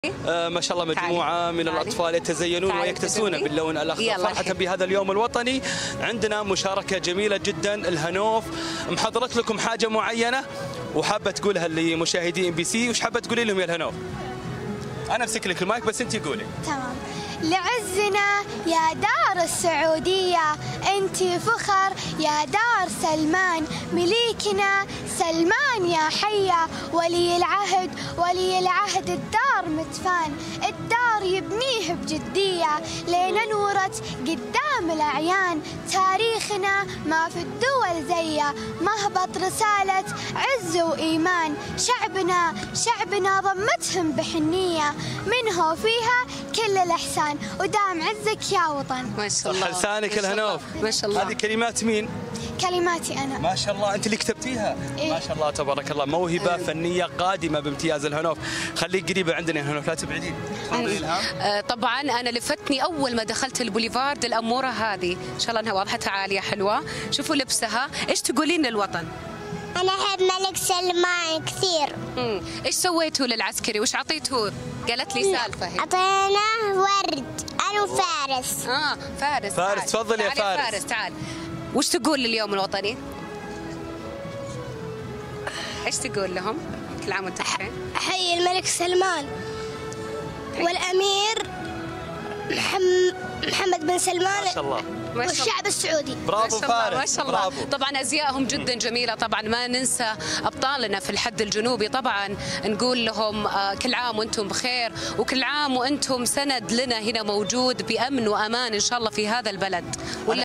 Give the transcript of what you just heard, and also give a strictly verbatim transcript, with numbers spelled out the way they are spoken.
آه ما شاء الله مجموعة من الأطفال يتزينون ويكتسون باللون الأخضر فرحة بهذا اليوم الوطني. عندنا مشاركة جميلة جدا. الهنوف محضرت لكم حاجة معينة وحابة تقولها لمشاهدي ام بي سي. وش حابة تقولي لهم يا الهنوف؟ أنا أمسك لك المايك بس أنت قولي. تمام. لعزنا يا دار السعودية أنتِ فخر يا دار سلمان، مليكنا سلمان يا حية، ولي العهد ولي العهد الدار متفان، الدار يبنيه بجدية لين نورت قدام الأعيان، تاريخنا ما في الدول زيه، مهبط رسالة عز وإيمان، شعبنا شعبنا ضمتهم بحنية، منه فيها كل الإحسان ودام عزك يا وطن. ما شاء الله. لسانك الهنوف. ما شاء الله. هذه كلمات مين؟ كلماتي أنا. ما شاء الله أنت اللي كتبتيها. إيه؟ ما شاء الله تبارك الله، موهبة أه. فنية قادمة بامتياز. الهنوف خليك قريبة عندنا يا هنوف، لا تبعدين. أه طبعا أنا لفتني أول ما دخلت البوليفارد الأمورة هذه، إن شاء الله أنها واضحتها عالية حلوة. شوفوا لبسها. إيش تقولين للوطن؟ أنا أحب ملك سلمان كثير. امم ايش سويتوا للعسكري؟ وش عطيتوه؟ قالت لي سالفة هي. أعطيناه ورد أنا وفارس. اه فارس. فارس تفضل يا فارس. فارس تعال. وش تقول لليوم الوطني؟ ايش تقول لهم؟ كل عام وانتم بخير. أحيي الملك سلمان والأمير محمد بن سلمان ما شاء الله والشعب السعودي. برافو فارس. ما شاء الله. طبعا ازيائهم جدا جميله. طبعا ما ننسى ابطالنا في الحد الجنوبي، طبعا نقول لهم كل عام وانتم بخير، وكل عام وانتم سند لنا هنا موجود بامن وامان ان شاء الله في هذا البلد.